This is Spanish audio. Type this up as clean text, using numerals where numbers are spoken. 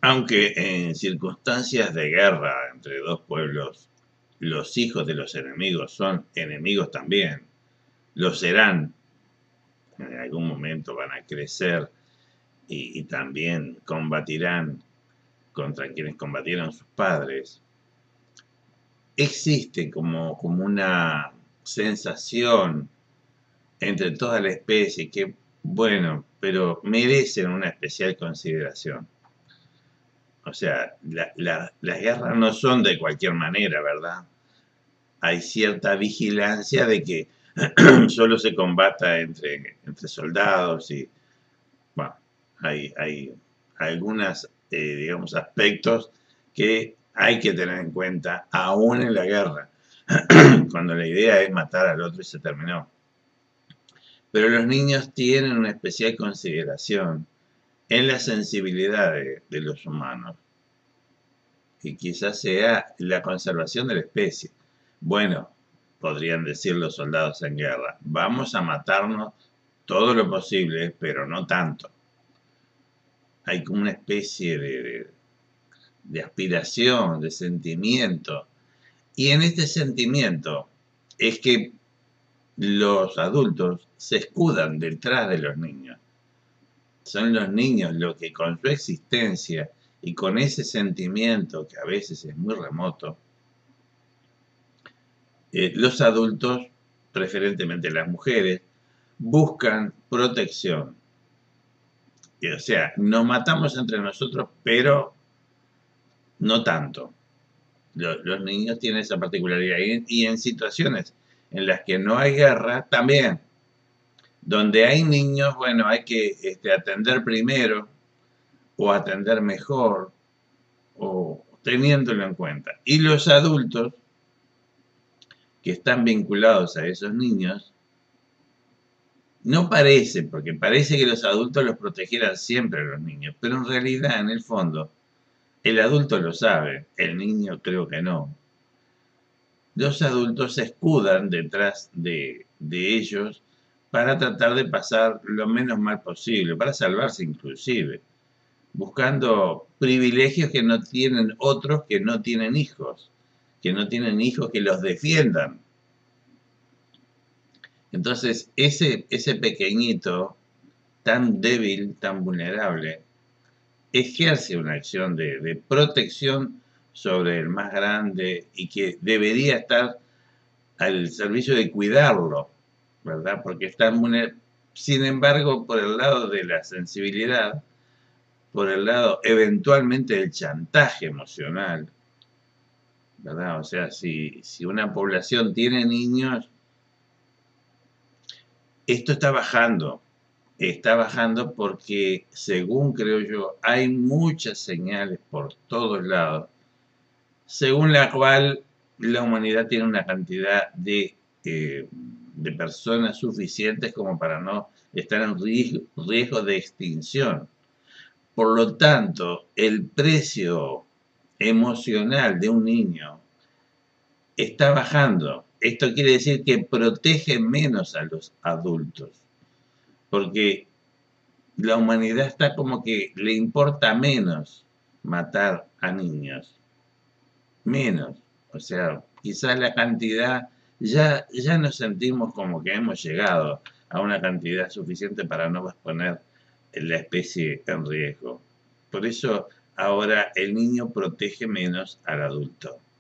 Aunque en circunstancias de guerra entre dos pueblos, los hijos de los enemigos son enemigos también, lo serán, en algún momento van a crecer y también combatirán contra quienes combatieron sus padres. Existe como una sensación entre toda la especie que, bueno, pero merecen una especial consideración. O sea, las guerras no son de cualquier manera, ¿verdad? Hay cierta vigilancia de que solo se combata entre soldados y, bueno, hay algunos, digamos, aspectos que hay que tener en cuenta aún en la guerra, cuando la idea es matar al otro y se terminó. Pero los niños tienen una especial consideración en la sensibilidad de los humanos y quizás sea la conservación de la especie. Bueno, podrían decir los soldados en guerra, vamos a matarnos todo lo posible, pero no tanto. Hay como una especie de aspiración, de sentimiento. Y en este sentimiento es que los adultos se escudan detrás de los niños. Son los niños los que con su existencia y con ese sentimiento que a veces es muy remoto, los adultos, preferentemente las mujeres, buscan protección. O sea, nos matamos entre nosotros, pero no tanto. Los niños tienen esa particularidad y en situaciones en las que no hay guerra, también. Donde hay niños, bueno, hay que atender primero o atender mejor o teniéndolo en cuenta. Y los adultos que están vinculados a esos niños, no parece, porque parece que los adultos los protegieran siempre a los niños, pero en realidad, en el fondo, el adulto lo sabe, el niño creo que no. Los adultos se escudan detrás de ellos para tratar de pasar lo menos mal posible, para salvarse inclusive, buscando privilegios que no tienen otros que no tienen hijos que los defiendan. Entonces, ese pequeñito, tan débil, tan vulnerable, ejerce una acción de protección sobre el más grande y que debería estar al servicio de cuidarlo, ¿verdad? Porque está vulnerable. Sin embargo, por el lado de la sensibilidad, por el lado eventualmente del chantaje emocional, ¿verdad? O sea, si una población tiene niños, esto está bajando porque, según creo yo, hay muchas señales por todos lados, según la cual la humanidad tiene una cantidad de personas suficientes como para no estar en riesgo de extinción. Por lo tanto, el precio emocional de un niño está bajando. Esto quiere decir que protege menos a los adultos, porque la humanidad está como que le importa menos matar a niños. Menos. O sea, quizás la cantidad, ya nos sentimos como que hemos llegado a una cantidad suficiente para no exponer la especie en riesgo. Por eso ahora el niño protege menos al adulto.